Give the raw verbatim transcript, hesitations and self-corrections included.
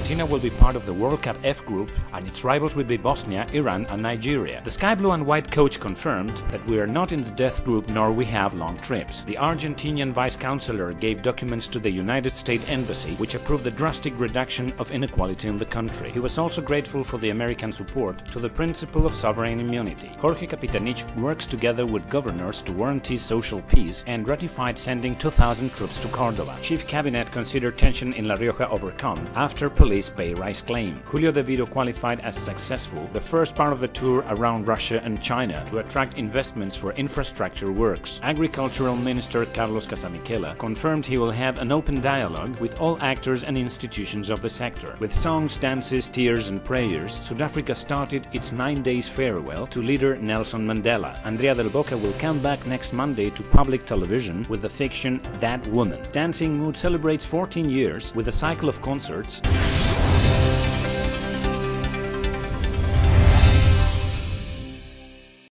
Argentina will be part of the World Cup F group and its rivals will be Bosnia, Iran and Nigeria. The Sky Blue and White coach confirmed that we are not in the death group nor we have long trips. The Argentinian vice-chancellor gave documents to the United States Embassy which approved the drastic reduction of inequality in the country. He was also grateful for the American support to the principle of sovereign immunity. Jorge Kapitanich works together with governors to guarantee social peace and ratified sending two thousand troops to Córdoba. Chief Cabinet considered tension in La Rioja overcome after police pay rise claim. Julio De Vito qualified as successful the first part of the tour around Russia and China to attract investments for infrastructure works. Agricultural Minister Carlos Casamiquela confirmed he will have an open dialogue with all actors and institutions of the sector. With songs, dances, tears and prayers, South Africa started its nine days farewell to leader Nelson Mandela. Andrea Del Boca will come back next Monday to public television with the fiction That Woman. Dancing Mood celebrates fourteen years with a cycle of concerts